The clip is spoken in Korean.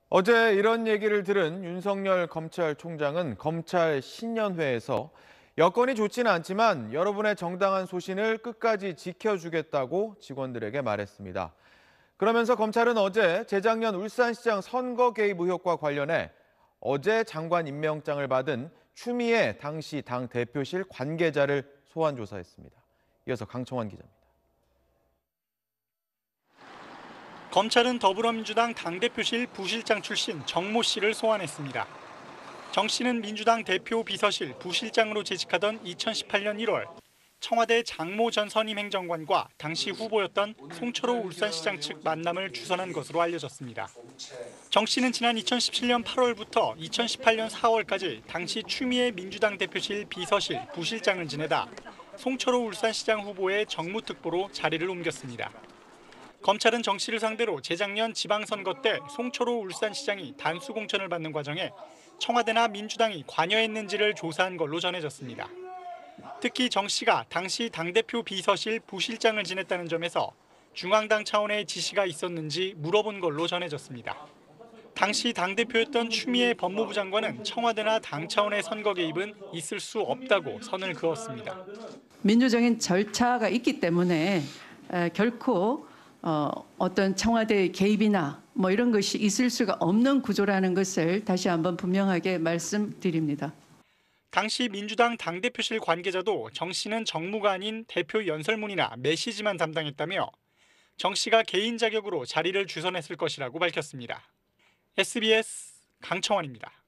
어제 이런 얘기를 들은 윤석열 검찰총장은 검찰 신년회에서 여건이 좋지는 않지만 여러분의 정당한 소신을 끝까지 지켜주겠다고 직원들에게 말했습니다. 그러면서 검찰은 어제 재작년 울산시장 선거 개입 의혹과 관련해 어제 장관 임명장을 받은 추미애 당시 당 대표실 관계자를 소환 조사했습니다. 이어서 강청환 기자입니다. 검찰은 더불어민주당 당대표실 부실장 출신 정모 씨를 소환했습니다. 정 씨는 민주당 대표 비서실 부실장으로 재직하던 2018년 1월 청와대 장모 전 선임행정관과 당시 후보였던 송철호 울산시장 측 만남을 주선한 것으로 알려졌습니다. 정 씨는 지난 2017년 8월부터 2018년 4월까지 당시 추미애 민주당 대표실 비서실 부실장을 지내다 송철호 울산시장 후보의 정무특보로 자리를 옮겼습니다. 검찰은 정 씨를 상대로 재작년 지방선거 때 송철호 울산시장이 단수 공천을 받는 과정에 청와대나 민주당이 관여했는지를 조사한 걸로 전해졌습니다. 특히 정 씨가 당시 당대표 비서실 부실장을 지냈다는 점에서 중앙당 차원의 지시가 있었는지 물어본 걸로 전해졌습니다. 당시 당대표였던 추미애 법무부 장관은 청와대나 당 차원의 선거 개입은 있을 수 없다고 선을 그었습니다. 민주적인 절차가 있기 때문에 결코 어떤 청와대의 개입이나 이런 것이 있을 수가 없는 구조라는 것을 다시 한번 분명하게 말씀드립니다. 당시 민주당 당대표실 관계자도 정 씨는 정무가 아닌 대표 연설문이나 메시지만 담당했다며 정 씨가 개인 자격으로 자리를 주선했을 것이라고 밝혔습니다. SBS 강청환입니다.